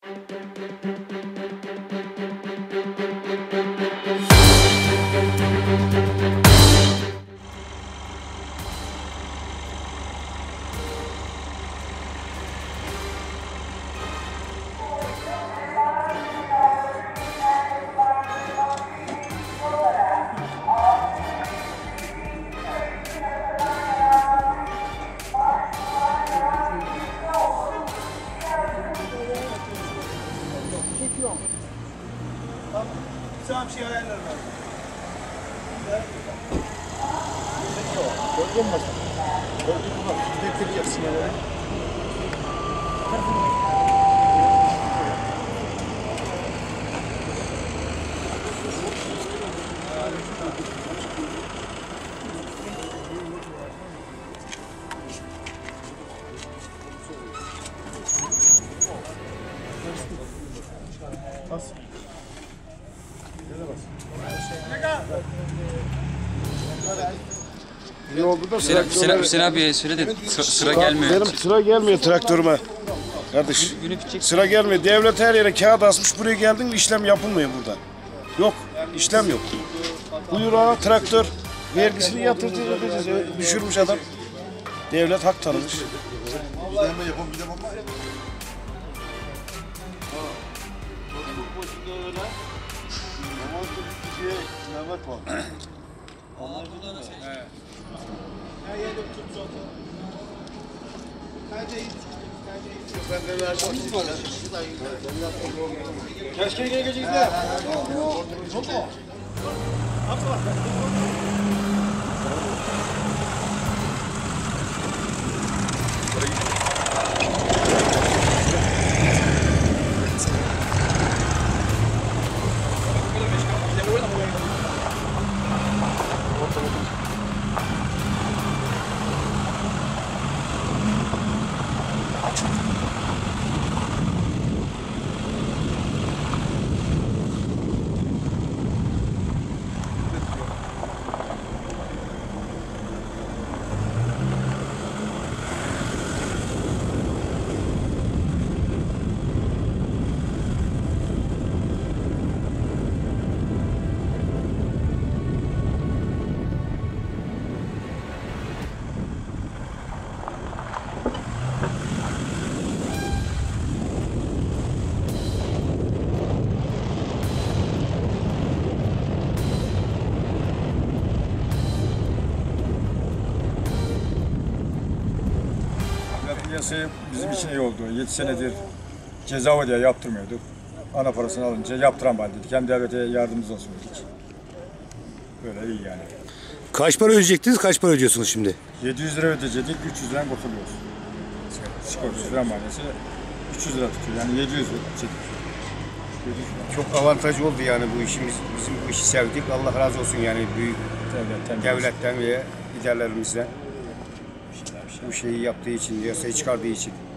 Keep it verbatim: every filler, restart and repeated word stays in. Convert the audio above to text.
Tamam şey ayarlarım abi. Gördün mü? Gördün mü? Tek tek yapsın yani. Bas. Ne oldu da Hüseyin, Hüseyin, Hüseyin abiye söyle de sıra, sıra gelmiyor. Benim sıra gelmiyor traktörüme. Kardeş, sıra gelmiyor. Devlet her yere kağıt asmış, buraya geldin mi işlem yapılmıyor burada. Yok, işlem yok. Buyur traktör, vergisini yatıracağız, düşürmüş adam. Devlet hak tanımış. Keşke geleceğiz de. Piyasayı bizim için iyi oldu. yedi senedir ceza ödeye yaptırmıyorduk. Ana parasını alınca yaptıran bari dedik. Hem devlete yardımımız olsun dedik. Böyle iyi yani. Kaç para ödeyecektiniz, kaç para ödüyorsunuz şimdi? yedi yüz lira ödeyecektik, üç yüz liradan kurtuluyoruz. Sigorta fren manesi üç yüz lira tutuyor. Yani yedi yüz lira çektik. Çok avantajı oldu yani bu işimiz. Bizim bu işi sevdik. Allah razı olsun yani büyük Devletten, devletten ve liderlerimizden bu şeyi yaptığı için, yasayı çıkardığı için.